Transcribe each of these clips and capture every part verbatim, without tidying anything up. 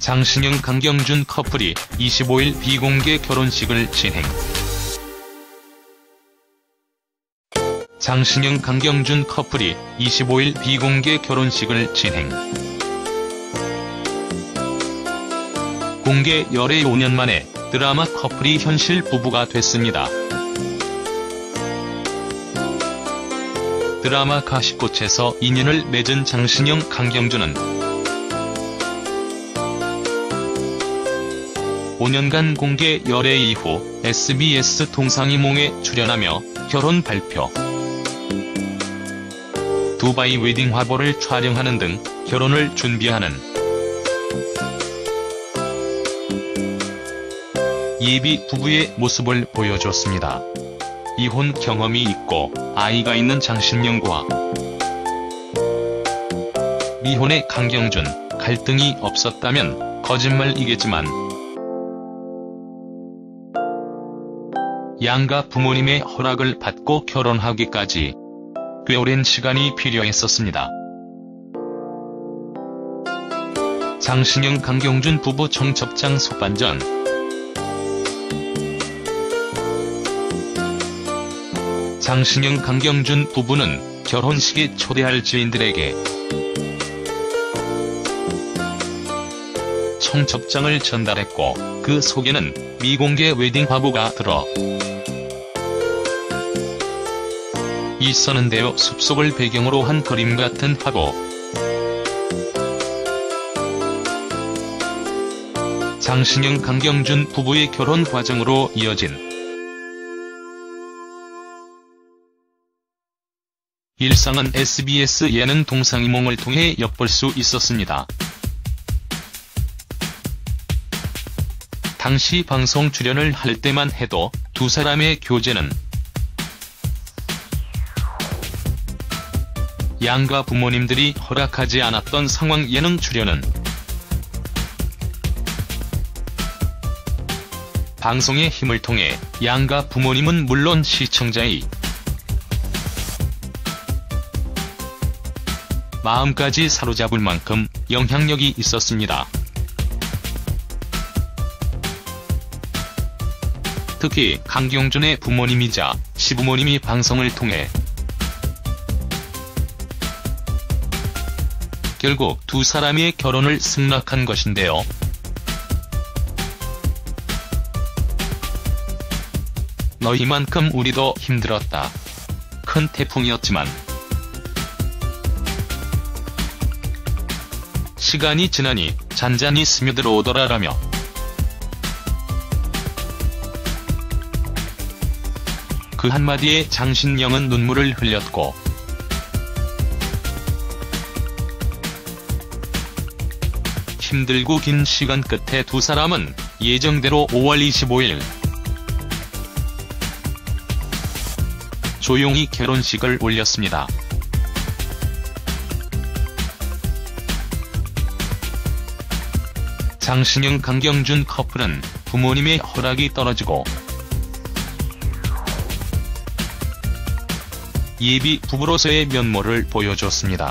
장신영 강경준 커플이 이십오일 비공개 결혼식을 진행. 장신영 강경준 커플이 이십오일 비공개 결혼식을 진행. 공개 열애 오 년 만에 드라마 커플이 현실 부부가 됐습니다. 드라마 가시꽃에서 인연을 맺은 장신영 강경준은 오 년간 공개 열애 이후 에스비에스 동상이몽에 출연하며 결혼 발표, 두바이 웨딩 화보를 촬영하는 등 결혼을 준비하는 예비 부부의 모습을 보여줬습니다. 이혼 경험이 있고 아이가 있는 장신영과 미혼의 강경준, 갈등이 없었다면 거짓말이겠지만 양가 부모님의 허락을 받고 결혼하기까지 꽤 오랜 시간이 필요했었습니다. 장신영 강경준 부부 청첩장 속반전. 장신영 강경준 부부는 결혼식에 초대할 지인들에게 청첩장을 전달했고 그 속에는 미공개 웨딩 화보가 들어 있었는데요. 숲속을 배경으로 한 그림 같은 화보. 장신영 강경준 부부의 결혼 과정으로 이어진 일상은 에스비에스 예능 동상이몽을 통해 엿볼 수 있었습니다. 당시 방송 출연을 할 때만 해도 두 사람의 교제는 양가 부모님들이 허락하지 않았던 상황. 예능 출연은 방송의 힘을 통해 양가 부모님은 물론 시청자의 마음까지 사로잡을 만큼 영향력이 있었습니다. 특히 강경준의 부모님이자 시부모님이 방송을 통해 결국 두 사람의 결혼을 승낙한 것인데요. 너희만큼 우리도 힘들었다. 큰 태풍이었지만 시간이 지나니 잔잔히 스며들어오더라라며 그 한마디에 장신영은 눈물을 흘렸고 힘들고 긴 시간 끝에 두 사람은 예정대로 오월 이십오일 조용히 결혼식을 올렸습니다. 장신영 강경준 커플은 부모님의 허락이 떨어지고 예비 부부로서의 면모를 보여줬습니다.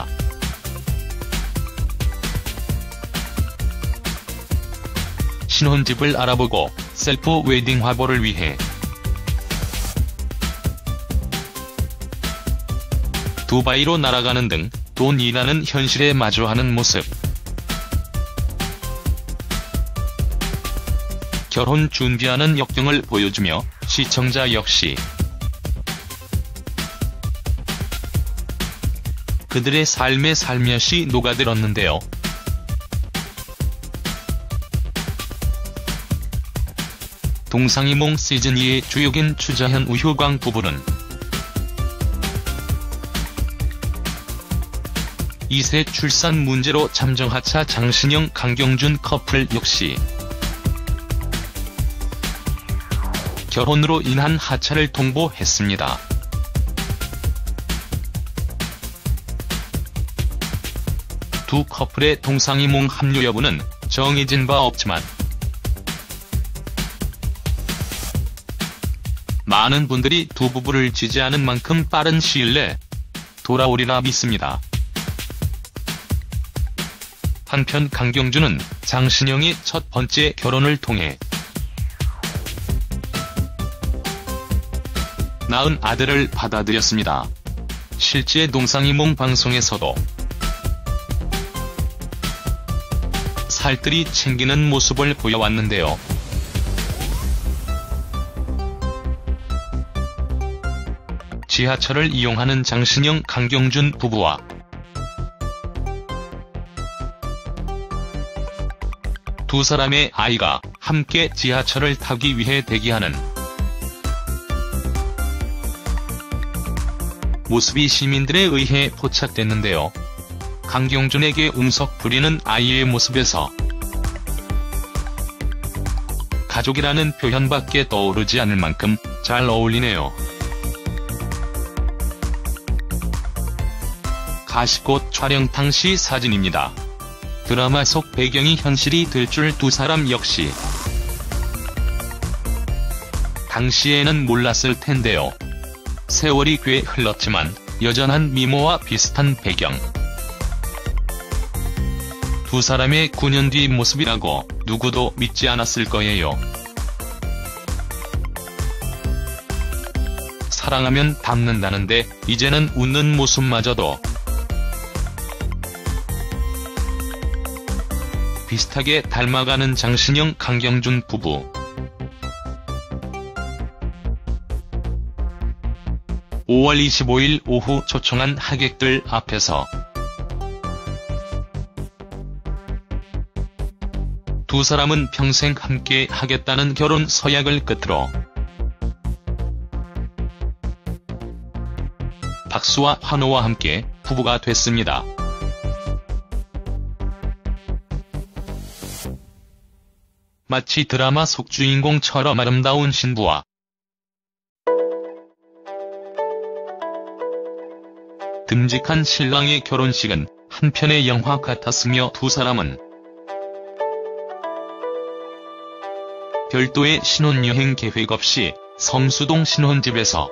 신혼집을 알아보고 셀프 웨딩 화보를 위해 두바이로 날아가는 등 돈이라는 현실에 마주하는 모습. 결혼 준비하는 역경을 보여주며 시청자 역시 그들의 삶에 살며시 녹아들었는데요. 동상이몽 시즌이의 주역인 추자현 우효광 부부는 이 세 출산 문제로 잠정하차. 장신영 강경준 커플 역시 결혼으로 인한 하차를 통보했습니다. 두 커플의 동상이몽 합류 여부는 정해진 바 없지만 많은 분들이 두 부부를 지지하는 만큼 빠른 시일 내 돌아오리라 믿습니다. 한편 강경준은 장신영의 첫 번째 결혼을 통해 낳은 아들을 받아들였습니다. 실제 동상이몽 방송에서도 살뜰히 챙기는 모습을 보여왔는데요. 지하철을 이용하는 장신영, 강경준 부부와 두 사람의 아이가 함께 지하철을 타기 위해 대기하는 모습이 시민들에 의해 포착됐는데요. 강경준에게 음석 부리는 아이의 모습에서 가족이라는 표현밖에 떠오르지 않을 만큼 잘 어울리네요. 가시꽃 촬영 당시 사진입니다. 드라마 속 배경이 현실이 될 줄 두 사람 역시 당시에는 몰랐을 텐데요. 세월이 꽤 흘렀지만 여전한 미모와 비슷한 배경. 두 사람의 구 년 뒤 모습이라고 누구도 믿지 않았을 거예요. 사랑하면 닮는다는데 이제는 웃는 모습마저도 비슷하게 닮아가는 장신영, 강경준 부부. 오월 이십오일 오후 초청한 하객들 앞에서 두 사람은 평생 함께 하겠다는 결혼 서약을 끝으로 박수와 환호와 함께 부부가 됐습니다. 마치 드라마 속 주인공처럼 아름다운 신부와 듬직한 신랑의 결혼식은 한편의 영화 같았으며 두 사람은 별도의 신혼여행 계획 없이 성수동 신혼집에서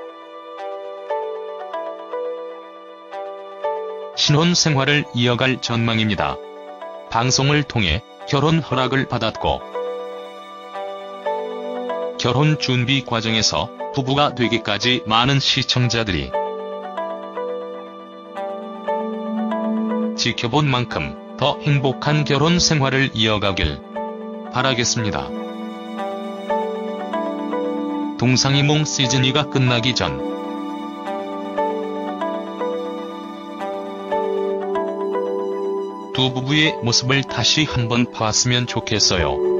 신혼생활을 이어갈 전망입니다. 방송을 통해 결혼 허락을 받았고 결혼 준비 과정에서 부부가 되기까지 많은 시청자들이 지켜본 만큼 더 행복한 결혼 생활을 이어가길 바라겠습니다. 동상이몽 시즌이가 끝나기 전 두 부부의 모습을 다시 한번 봤으면 좋겠어요.